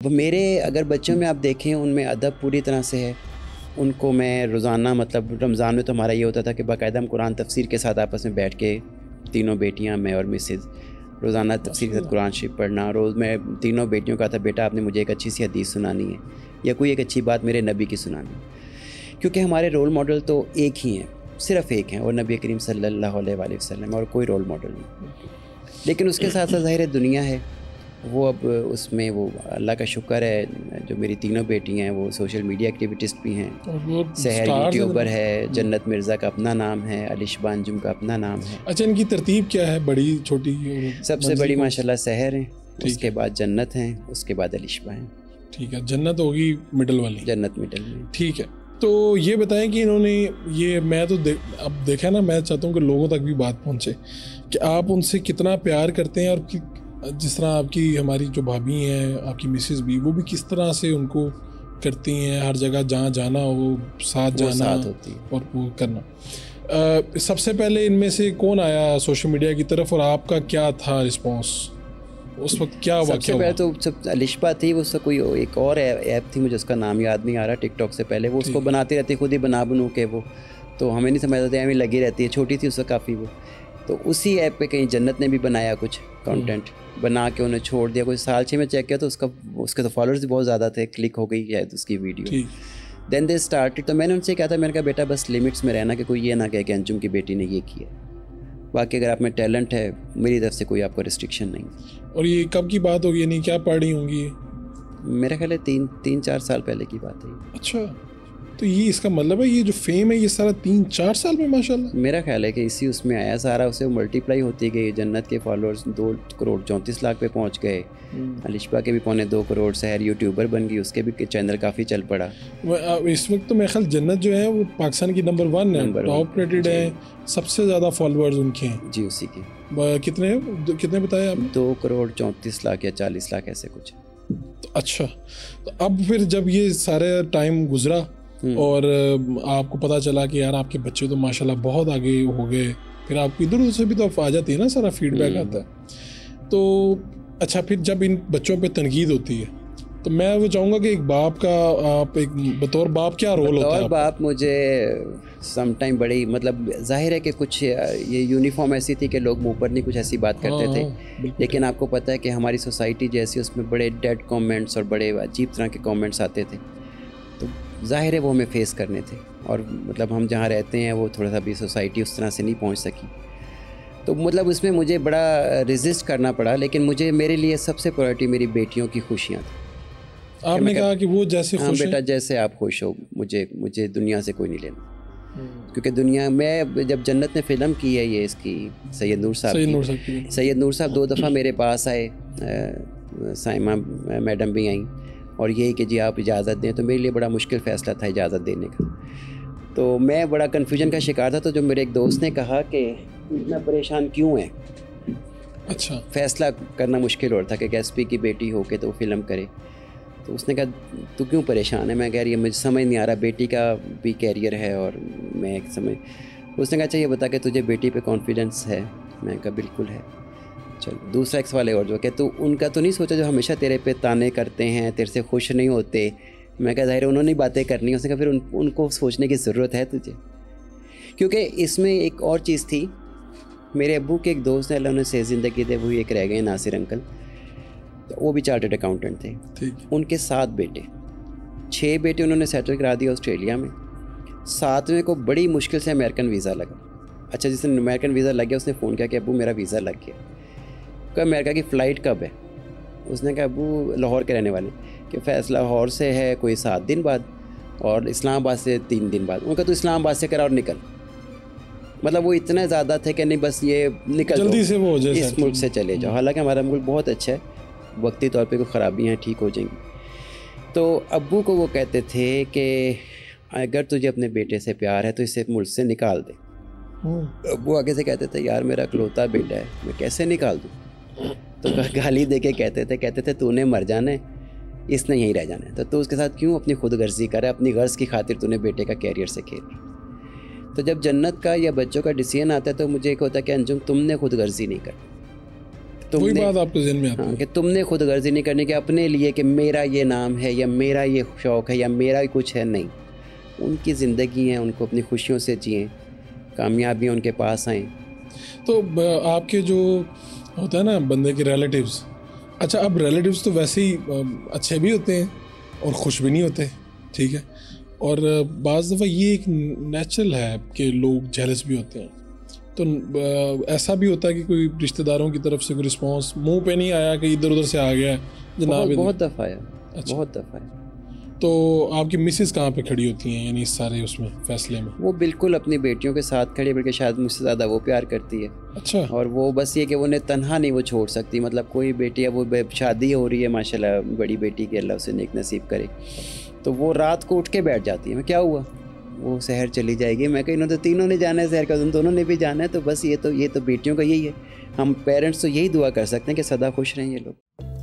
वो मेरे अगर बच्चों में आप देखें उनमें अदब पूरी तरह से है। उनको मैं रोज़ाना मतलब रमज़ान में तो हमारा ये होता था कि बाकायदा हम कुरान तफसीर के साथ आपस में बैठ के तीनों बेटियां मैं और मिसेज़ रोज़ाना तफसीर के साथ कुरान शरीफ पढ़ना। रोज़ मैं तीनों बेटियों का था बेटा आपने मुझे एक अच्छी सी हदीस सुनानी है या कोई एक अच्छी बात मेरे नबी की सुनानी, क्योंकि हमारे रोल मॉडल तो एक ही हैं, सिर्फ़ एक हैं, और नबी करीम सल्लल्लाहु अलैहि वसल्लम, और कोई रोल मॉडल नहीं। लेकिन उसके साथ साथ ज़ाहिर दुनिया है वो अब उसमें वो अल्लाह का शुक्र है जो मेरी तीनों बेटी हैं वो सोशल मीडिया एक्टिविटिस्ट भी हैं। सहर यूट्यूबर है, जन्नत मिर्ज़ा का अपना नाम है, अलिशबा अंजुम का अपना नाम है। अच्छा, इनकी तरतीब क्या है, बड़ी छोटी? सबसे बड़ी माशाल्लाह सहर है, उसके बाद जन्नत हैं, उसके बाद अलिशबा हैं। ठीक है, जन्नत होगी मिडल वाली? जन्नत मिडल में। ठीक है, तो ये बताएं कि इन्होंने ये मैं तो अब देखा ना, मैं चाहता हूँ कि लोगों तक भी बात पहुँचे कि आप उनसे कितना प्यार करते हैं, और जिस तरह आपकी हमारी जो भाभी हैं, आपकी मिसेस भी, वो भी किस तरह से उनको करती हैं, हर जगह जहाँ जाना हो साथ जाना होती है और वो करना। सबसे पहले इनमें से कौन आया सोशल मीडिया की तरफ और आपका क्या था रिस्पॉन्स उस वक्त? क्या हुआ? सबसे पहले तो सब अलिशबा थी, वो उसका कोई एक और ऐप थी, मुझे उसका नाम याद नहीं आ रहा, टिकटॉक से पहले वो उसको बनाती रहती, खुद ही बनू के वो, तो हमें नहीं समझ आती, हमें लगी रहती है, छोटी थी उसका काफ़ी वो। तो उसी ऐप पे कहीं जन्नत ने भी बनाया कुछ कंटेंट बना के उन्हें छोड़ दिया, कोई साल 6 में चेक किया तो उसके तो फॉलोअर्स भी बहुत ज़्यादा थे, क्लिक हो गई शायद उसकी वीडियो। देन दे स्टार्टेड, तो मैंने उनसे कहा था, मैंने कहा बेटा बस लिमिट्स में रहना, कि कोई ये ना कहे कि अंजुम की बेटी ने ये किया, बाकी अगर आप में टैलेंट है मेरी तरफ से कोई आपको रिस्ट्रिक्शन नहीं। और ये कब की बात होगी, नहीं क्या पढ़ी होंगी? मेरा ख्याल है 3-4 साल पहले की बात है। अच्छा, तो ये इसका मतलब है ये जो फेम है ये सारा 3-4 साल में माशाल्लाह? मेरा ख्याल है कि इसी उसमें आया सारा, उसे मल्टीप्लाई होती गई। जन्नत के फॉलोअर्स 2 करोड़ 34 लाख पे पहुंच गए, अलिशबा के भी 2.25 करोड़, सहर यूट्यूबर बन गई, उसके भी चैनल काफ़ी चल पड़ा। इस वक्त तो मेरे ख्याल जन्नत जो है वो पाकिस्तान की नंबर 1 है, टॉप रेटेड है, सबसे ज़्यादा फॉलोअर्स उनके हैं जी, उसी की। कितने बताए आपने? 2 करोड़ 34 लाख या 40 लाख ऐसे कुछ। अच्छा, तो अब फिर जब ये सारे टाइम गुजरा और आपको पता चला कि यार आपके बच्चे तो माशाल्लाह बहुत आगे हो गए, फिर आपको इधर उधर से भी तो आ जाती है ना, सारा फीडबैक आता है। तो अच्छा, फिर जब इन बच्चों पे तनकीद होती है तो मैं वो चाहूँगा कि एक बाप का, आप एक बतौर बाप क्या रोल होता है? बतौर बाप मुझे सम टाइम बड़ी मतलब जाहिर है कि कुछ ये यूनिफॉर्म ऐसी थी कि लोग मुँह पर नहीं कुछ ऐसी बात करते थे, लेकिन आपको पता है कि हमारी सोसाइटी जैसी उसमें बड़े डेड कमेंट्स और बड़े अजीब तरह के कमेंट्स आते थे, तो ज़ाहिर है वो हमें फेस करने थे। और मतलब हम जहाँ रहते हैं वो थोड़ा सा भी सोसाइटी उस तरह से नहीं पहुँच सकी, तो मतलब उसमें मुझे बड़ा रेजिस्ट करना पड़ा। लेकिन मुझे मेरे लिए सबसे प्रायोरिटी मेरी बेटियों की खुशियाँ थी। आपने कहा कि वो जैसे खुश बेटा जैसे आप खुश हो, मुझे दुनिया से कोई नहीं लेना, क्योंकि दुनिया में जब जन्नत ने फ़िल्म की है ये इसकी सैयद नूर साहब 2 दफ़ा मेरे पास आए, साइमा मैडम भी आई, और यही कि जी आप इजाज़त दें, तो मेरे लिए बड़ा मुश्किल फ़ैसला था इजाज़त देने का, तो मैं बड़ा कन्फ्यूजन का शिकार था। तो जो मेरे एक दोस्त ने कहा कि इतना परेशान क्यों है, अच्छा फ़ैसला करना मुश्किल हो रहा था कि एसपी की बेटी हो के तो फ़िल्म करे, तो उसने कहा तू क्यों परेशान है? मैं कह रही है मुझे समझ नहीं आ रहा, बेटी का भी कैरियर है और मैं उसने कहा चाहिए बता के तुझे बेटी पे कॉन्फिडेंस है? मैं कहा बिल्कुल है। चल दूसरा एक सवाल है और जो कि तू उनका तो नहीं सोचा जो हमेशा तेरे पे ताने करते हैं, तेरे से खुश नहीं होते? मैं कहा ज़ाहिर उन्होंने बातें करनी है। उसने कहा फिर उनको सोचने की ज़रूरत है तुझे, क्योंकि इसमें एक और चीज़ थी। मेरे अब्बू के एक दोस्त हैं, अल्लाह उन्हें से ज़िंदगी दे, वो एक रह गए नासिर अंकल, तो वो भी चार्टर्ड अकाउंटेंट थे। उनके 7 बेटे, 6 बेटे उन्होंने सेटल करा दिया ऑस्ट्रेलिया में, 7वें को बड़ी मुश्किल से अमेरिकन वीज़ा लगा। अच्छा, जिसने अमेरिकन वीज़ा लग गया उसने फ़ोन किया कि अब्बू मेरा वीज़ा लग गया। कहा अमेरिका की फ़्लाइट कब है? उसने कहा अब्बू लाहौर के रहने वाले कि फ़ैसला लाहौर से है कोई 7 दिन बाद और इस्लामाबाद से 3 दिन बाद। उनका तो इस्लामाबाद से करा और निकल, मतलब वो इतने ज़्यादा थे कि नहीं बस ये निकल जल्दी से वो इस मुल्क से चले जाओ। हालांकि हमारा मुल्क बहुत अच्छा है, वक्ती तौर पे कोई ख़राबियाँ हैं ठीक हो जाएंगी। तो अब्बू को वो कहते थे कि अगर तुझे अपने बेटे से प्यार है तो इसे मुल्क से निकाल दे। अब्बू आगे से कहते थे यार मेरा इकलौता बेटा है, मैं कैसे निकाल दूँ? तो गाली दे के कहते थे तूने मर जाना है, इसने यहीं रह जाना है, तो तू उसके साथ क्यों अपनी खुदगर्जी करे? अपनी गर्ज की खातिर तूने बेटे का कैरियर से खेल। तो जब जन्नत का या बच्चों का डिसीजन आता है तो मुझे एक होता है कि अंजुम तुमने खुदगर्जी नहीं कर, वही बात आपके ज़हन में आती है। हाँ, कि तुमने खुद गर्जी नहीं करनी कि अपने लिए कि मेरा ये नाम है या मेरा ये शौक़ है या मेरा ही कुछ है, नहीं। उनकी ज़िंदगी है, उनको अपनी खुशियों से जिएं, कामयाबियाँ उनके पास आएँ। तो आपके जो होता है ना बंदे के रिलेटिव्स, अच्छा अब रिलेटिव्स तो वैसे ही अच्छे भी होते हैं और खुश भी नहीं होते, ठीक है, और बाज़ दफ़ा ये एक नेचुरल है कि लोग जेलस भी होते हैं। तो ऐसा भी होता है कि कोई रिश्तेदारों की तरफ से कोई रिस्पांस मुंह पे नहीं आया कि इधर उधर से आ गया जनाब? बहुत दफ़ा आया। अच्छा। बहुत दफ़ा आया। तो आपकी मिसेस कहाँ पे खड़ी होती हैं यानी इस सारे उसमें फैसले में? वो बिल्कुल अपनी बेटियों के साथ खड़ी, बल्कि शायद मुझसे ज़्यादा वो प्यार करती है। अच्छा। और वो बस ये कि वो उन्हें तन्हा नहीं वो छोड़ सकती, मतलब कोई बेटी है, वो शादी हो रही है माशाल्लाह बड़ी बेटी की, अल्लाह उसे नेक नसीब करे, तो वो रात को उठ के बैठ जाती है, मैं क्या हुआ, वो शहर चली जाएगी। मैं कहीं इन्होंने तो तीनों ने जाना है शहर का, तुम दोनों ने भी जाना है, तो बस ये तो बेटियों का यही है। हम पेरेंट्स तो यही दुआ कर सकते हैं कि सदा खुश रहें ये लोग।